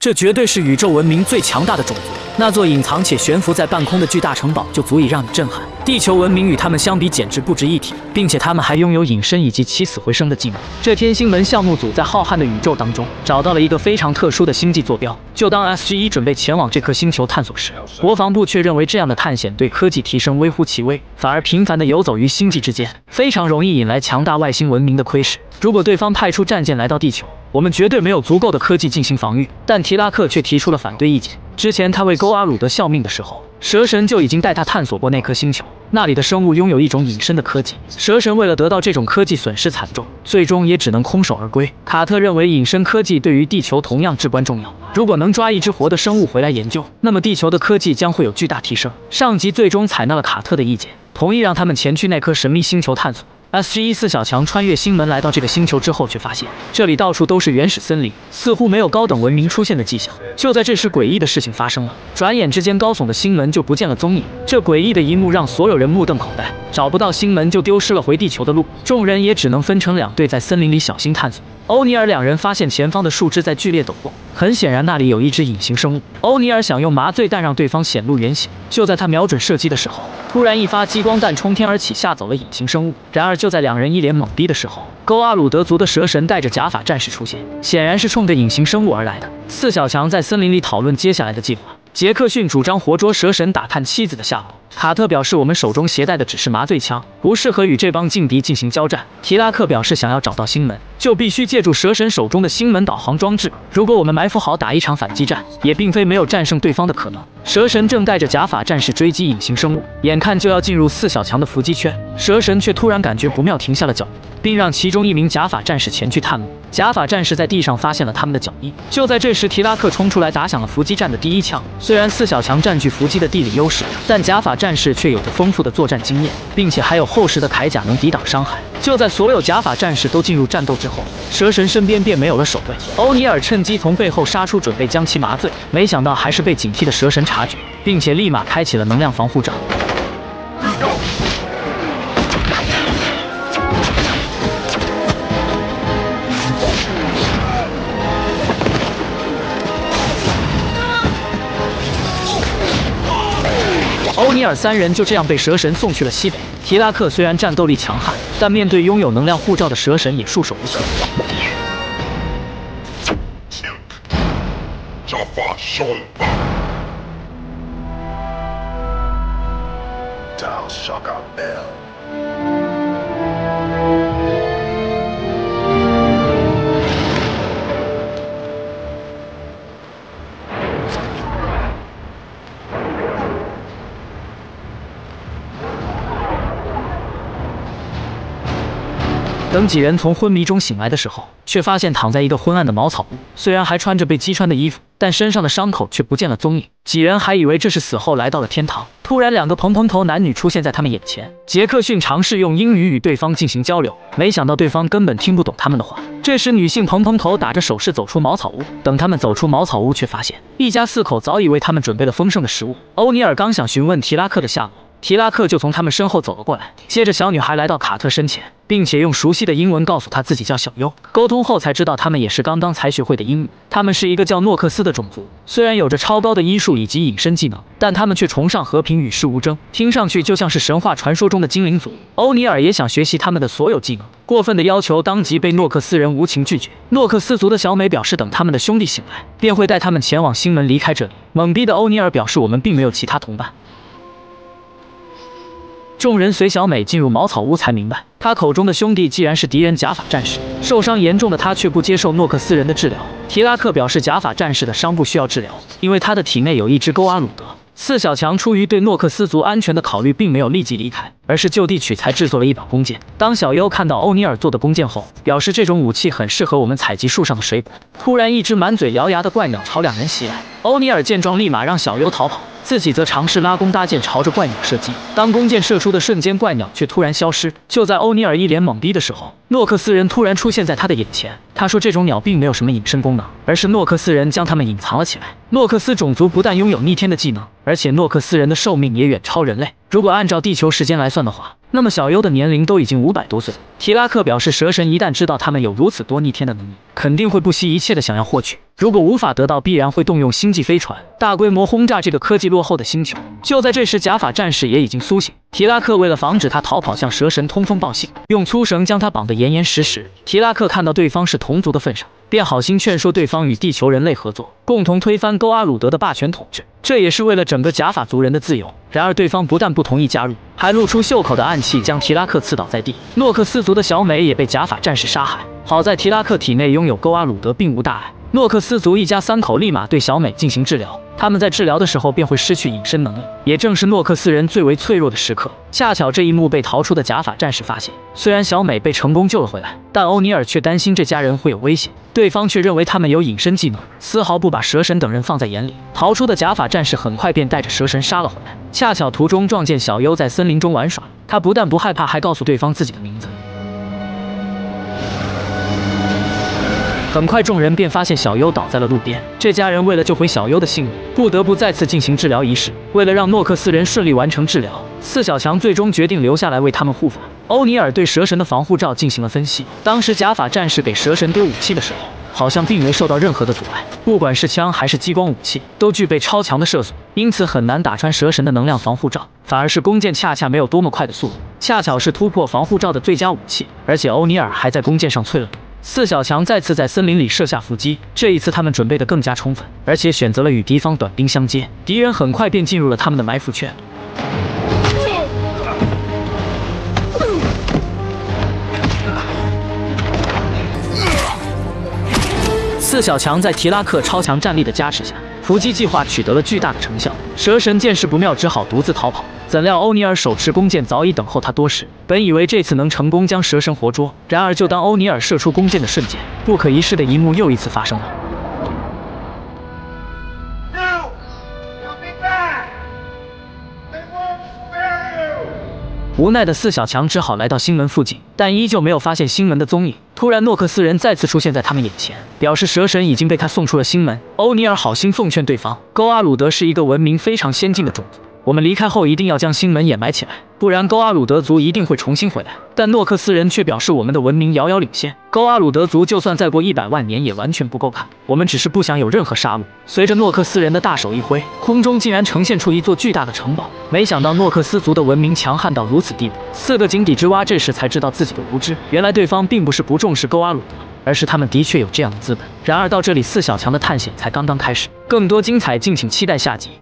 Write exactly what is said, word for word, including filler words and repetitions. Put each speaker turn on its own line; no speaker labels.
这绝对是宇宙文明最强大的种族。那座隐藏且悬浮在半空的巨大城堡就足以让你震撼。地球文明与他们相比简直不值一提，并且他们还拥有隐身以及起死回生的技能。这天星门项目组在浩瀚的宇宙当中找到了一个非常特殊的星际坐标。就当 S G 一准备前往这颗星球探索时，国防部却认为这样的探险对科技提升微乎其微，反而频繁地游走于星际之间，非常容易引来强大外星文明的窥视。如果对方派出战舰来到地球，我们绝对没有足够的科技进行防御。但提拉克却提出了反对意见。之前他为勾阿鲁德效命的时候，蛇神就已经带他探索过那颗星球，那里的生物拥有一种隐身的科技。蛇神为了得到这种科技损失惨重，最终也只能空手而归。卡特认为隐身科技对于地球同样至关重要，如果能抓一只活的生物回来研究，那么地球的科技将会有巨大提升。上级最终采纳了卡特的意见，同意让他们前去那颗神秘星球探索。S G 一四小强穿越星门来到这个星球之后，却发现这里到处都是原始森林，似乎没有高等文明出现的迹象。就在这时，诡异的事情发生了，转眼之间高耸的星门就不见了踪影。这诡异的一幕让所有人目瞪口呆，找不到星门就丢失了回地球的路，众人也只能分成两队在森林里小心探索。欧尼尔两人发现前方的树枝在剧烈抖动，很显然那里有一只隐形生物。欧尼尔想用麻醉弹让对方显露原形，就在他瞄准射击的时候，突然一发激光弹冲天而起，吓走了隐形生物。然而就在两人一脸懵逼的时候，勾阿鲁德族的蛇神带着假发战士出现，显然是冲着隐形生物而来的。四小强在森林里讨论接下来的计划。杰克逊主张活捉蛇神，打探妻子的下落。卡特表示，我们手中携带的只是麻醉枪，不适合与这帮劲敌进行交战。提拉克表示，想要找到星门，就必须借助蛇神手中的星门导航装置。如果我们埋伏好打一场反击战，也并非没有战胜对方的可能。蛇神正带着假发战士追击隐形生物，眼看就要进入四小强的伏击圈，蛇神却突然感觉不妙，停下了脚步，并让其中一名假发战士前去探路。假发战士在地上发现了他们的脚印。就在这时，提拉克冲出来打响了伏击战的第一枪。虽然四小强占据伏击的地理优势，但假发战士却有着丰富的作战经验，并且还有厚实的铠甲能抵挡伤害。就在所有假发战士都进入战斗之后，蛇神身边便没有了守卫。欧尼尔趁机从背后杀出，准备将其麻醉，没想到还是被警惕的蛇神察觉，并且立马开启了能量防护罩。欧尼尔三人就这样被蛇神送去了西北。提拉克虽然战斗力强悍，但面对拥有能量护罩的蛇神也束手无策。等几人从昏迷中醒来的时候，却发现躺在一个昏暗的茅草屋，虽然还穿着被击穿的衣服，但身上的伤口却不见了踪影。几人还以为这是死后来到了天堂，突然两个蓬蓬头男女出现在他们眼前。杰克逊尝试用英语与对方进行交流，没想到对方根本听不懂他们的话。这时女性蓬蓬头打着手势走出茅草屋，等他们走出茅草屋，却发现一家四口早已为他们准备了丰盛的食物。欧尼尔刚想询问提拉克的下落，提拉克就从他们身后走了过来，接着小女孩来到卡特身前，并且用熟悉的英文告诉他自己叫小优。沟通后才知道他们也是刚刚才学会的英语。他们是一个叫诺克斯的种族，虽然有着超高的医术以及隐身技能，但他们却崇尚和平与世无争，听上去就像是神话传说中的精灵族。欧尼尔也想学习他们的所有技能，过分的要求当即被诺克斯人无情拒绝。诺克斯族的小美表示，等他们的兄弟醒来，便会带他们前往星门离开这里。懵逼的欧尼尔表示，我们并没有其他同伴。众人随小美进入茅草屋，才明白他口中的兄弟既然是敌人假发战士。受伤严重的他却不接受诺克斯人的治疗。提拉克表示，假发战士的伤不需要治疗，因为他的体内有一只勾阿鲁德。四小强出于对诺克斯族安全的考虑，并没有立即离开，而是就地取材制作了一把弓箭。当小优看到欧尼尔做的弓箭后，表示这种武器很适合我们采集树上的水果。突然，一只满嘴獠牙的怪鸟朝两人袭来。欧尼尔见状，立马让小优逃跑。 自己则尝试拉弓搭箭，朝着怪鸟射击。当弓箭射出的瞬间，怪鸟却突然消失。就在欧尼尔一脸懵逼的时候，诺克斯人突然出现在他的眼前。他说，这种鸟并没有什么隐身功能，而是诺克斯人将它们隐藏了起来。诺克斯种族不但拥有逆天的技能，而且诺克斯人的寿命也远超人类。如果按照地球时间来算的话，那么小优的年龄都已经五百多岁。提拉克表示，蛇神一旦知道他们有如此多逆天的能力，肯定会不惜一切的想要获取。如果无法得到，必然会动用星际飞船，大规模轰炸这个科技落后的星球。就在这时，假发战士也已经苏醒。提拉克为了防止他逃跑，向蛇神通风报信，用粗绳将他绑得严严实实。提拉克看到对方是同族的份上，便好心劝说对方与地球人类合作，共同推翻勾阿鲁德的霸权统治，这也是为了整个假发族人的自由。然而对方不但不同意加入，还露出袖口的暗器，将提拉克刺倒在地。诺克斯族的小美也被假发战士杀害，好在提拉克体内拥有勾阿鲁德，并无大碍。诺克斯族一家三口立马对小美进行治疗，他们在治疗的时候便会失去隐身能力，也正是诺克斯人最为脆弱的时刻。恰巧这一幕被逃出的假发战士发现，虽然小美被成功救了回来，但欧尼尔却担心这家人会有危险，对方却认为他们有隐身技能，丝毫不把蛇神等人放在眼里。逃出的假发战士很快便带着蛇神杀了回来，恰巧途中撞见小优在森林中玩耍，他不但不害怕，还告诉对方自己的名字。很快，众人便发现小优倒在了路边。这家人为了救回小优的性命，不得不再次进行治疗仪式。为了让诺克斯人顺利完成治疗，四小强最终决定留下来为他们护法。欧尼尔对蛇神的防护罩进行了分析，当时假发战士给蛇神丢武器的时候，好像并没受到任何的阻碍，不管是枪还是激光武器，都具备超强的射速，因此很难打穿蛇神的能量防护罩。反而是弓箭恰恰没有多么快的速度，恰巧是突破防护罩的最佳武器。而且欧尼尔还在弓箭上淬了毒。四小强再次在森林里设下伏击，这一次他们准备得更加充分，而且选择了与敌方短兵相接。敌人很快便进入了他们的埋伏圈。四小强在提拉克超强战力的加持下，伏击计划取得了巨大的成效。蛇神见势不妙，只好独自逃跑。怎料欧尼尔手持弓箭早已等候他多时，本以为这次能成功将蛇神活捉，然而就当欧尼尔射出弓箭的瞬间，不可一世的一幕又一次发生了。无奈的四小强只好来到星门附近，但依旧没有发现星门的踪影。突然，诺克斯人再次出现在他们眼前，表示蛇神已经被他送出了星门。欧尼尔好心奉劝对方，勾阿鲁德是一个文明非常先进的种族，我们离开后一定要将星门掩埋起来，不然勾阿鲁德族一定会重新回来。但诺克斯人却表示，我们的文明遥遥领先，勾阿鲁德族就算再过一百万年也完全不够看，我们只是不想有任何杀戮。随着诺克斯人的大手一挥，空中竟然呈现出一座巨大的城堡。没想到诺克斯族的文明强悍到如此地步，四个井底之蛙这时才知道自己的无知，原来对方并不是不重视勾阿鲁德，而是他们的确有这样的资本。然而到这里，四小强的探险才刚刚开始，更多精彩敬请期待下集。